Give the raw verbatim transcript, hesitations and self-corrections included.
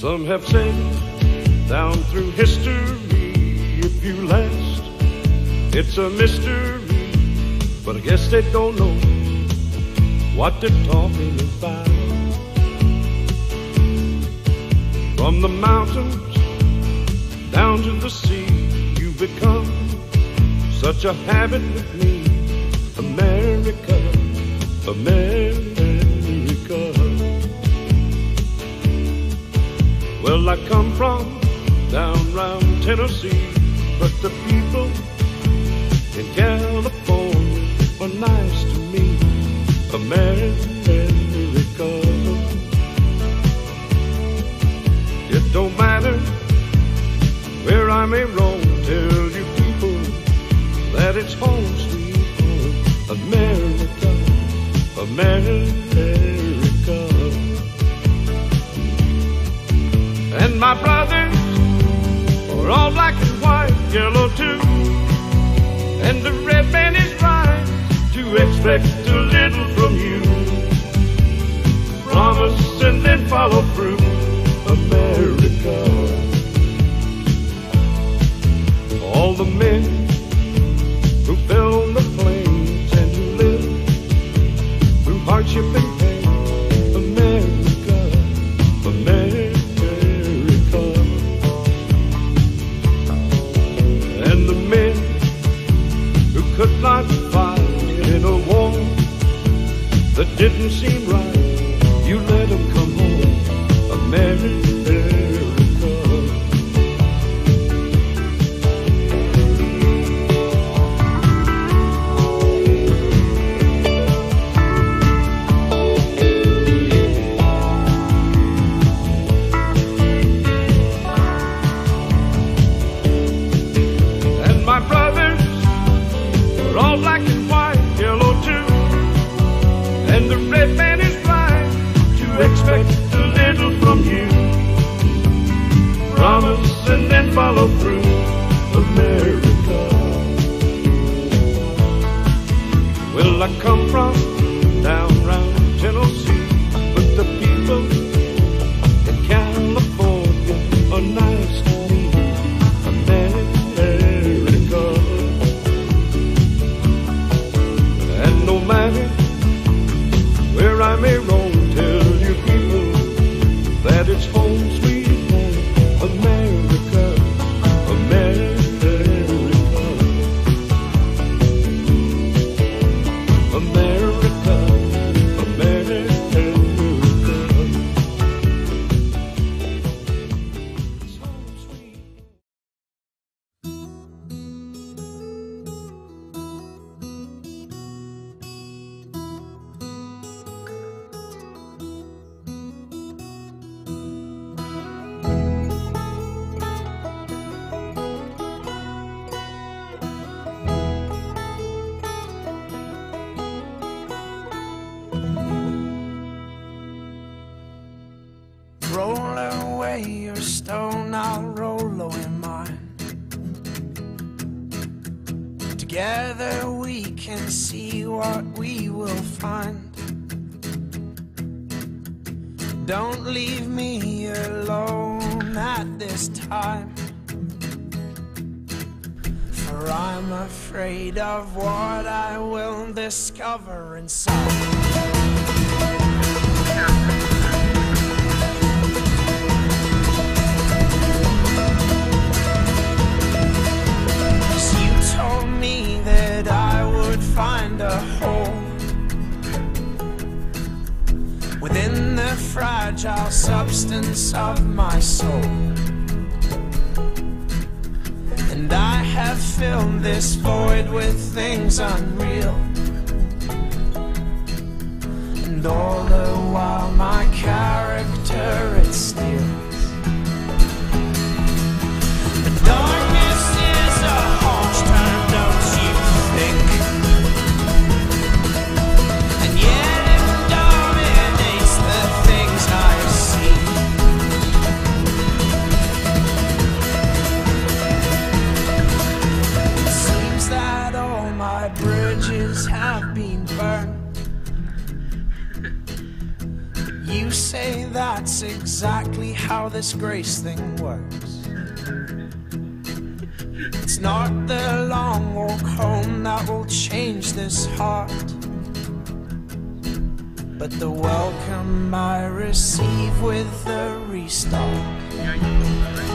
Some have said down through history, if you last, it's a mystery. But I guess they don't know what they're talking about. From the mountains down to the sea, you've become such a habit with me. America, America. Well, I come from down round Tennessee, but the people in California are nice to me. America. It don't matter where I may roam, tell you people that it's home sweet home. America, America. And my brothers are all black and white, yellow too. And the red man is right to expect a little from you. Promise and then follow through. America. All the men who fell on the plains and who lived through hardship and pain. America, America. And the men who could not fight in a war that didn't seem right, you let them come home. America. And my brothers are all black and white, yellow too. And the red man is right to expect a little from you. Promise and then follow through. America. Well, I come from down round Tennessee, but the people in California are nice to me. America. And no matter where I may roam, tell you people that it's home sweet home. America, America. America, America. It's home sweet. Roll away your stone, I'll roll away mine. Together we can see what we will find. Don't leave me alone at this time, for I'm afraid of what I will discover inside. Find a hole within the fragile substance of my soul, and I have filled this void with things unreal, and all the while my character it steals. The darkness is a harsh turn, don't you think? Have been burned. You you say that's exactly how this grace thing works. It's not the long walk home that will change this heart, but the welcome I receive with the restart.